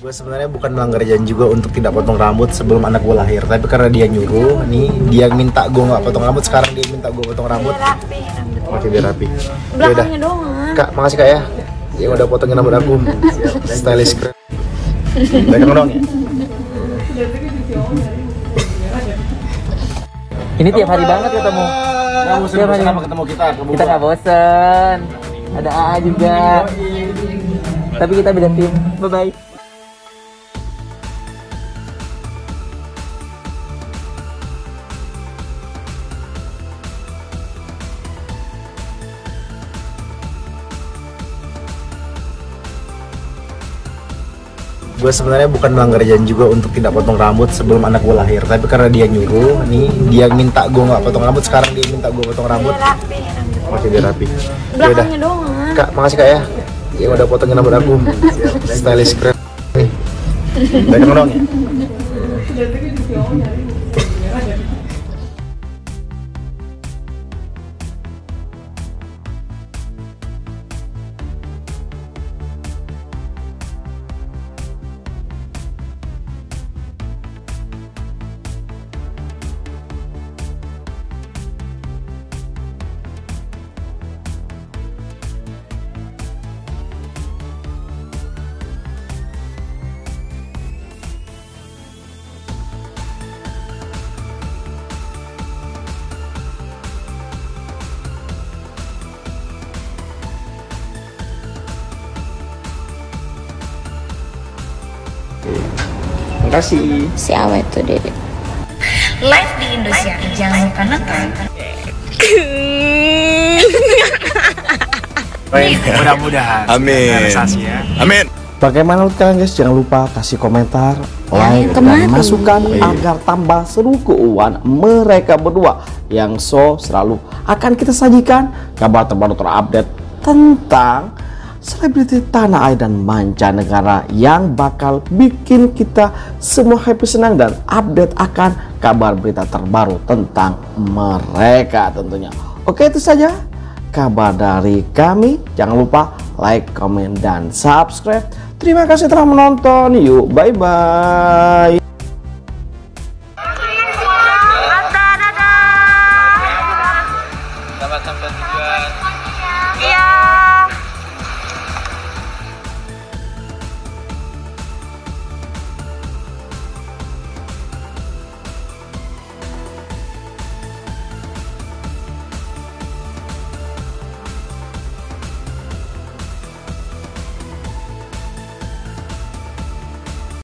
Gue sebenarnya bukan melanggar janji juga untuk tidak potong rambut sebelum anak gue lahir, tapi karena dia nyuruh, nih dia minta gue nggak potong rambut, sekarang dia minta gue potong rambut. Biar rapi, Oke, biar rapi. belakangnya doang. Kak, makasih kak ya, yang udah potongin rambut aku. Stylish keren. Belakang doang ya. Ini tiap hari banget ketemu. Nggak bosan apa ketemu kita? Kita nggak bosen. Ada AA juga. Tapi kita beda tim. Bye bye. Gue sebenarnya bukan melanggar janji juga untuk tidak potong rambut sebelum anak gue lahir, tapi karena dia nyuruh, nih dia minta gue nggak potong rambut, sekarang dia minta gue potong rambut. Biar rapi, Oke, biar rapi. belakangnya doang. Kak, makasih kak ya, yang udah potongin rambut aku. Stylish keren. Belakang doang ya. Makasih. Si awet tuh Dede. Live di Indosiar, jangan lupa nonton. Mudah-mudahan. Amin. Realisasi ya. Amin. Bagaimana menurut kalian guys? Jangan lupa kasih komentar, like, dan masukan agar tambah seru keuangan mereka berdua yang selalu akan kita sajikan kabar terbaru terupdate tentang selebriti tanah air dan mancanegara yang bakal bikin kita semua happy, senang, dan update akan kabar berita terbaru tentang mereka tentunya. Oke, itu saja kabar dari kami. Jangan lupa like, comment, dan subscribe. Terima kasih telah menonton. Yuk, bye-bye.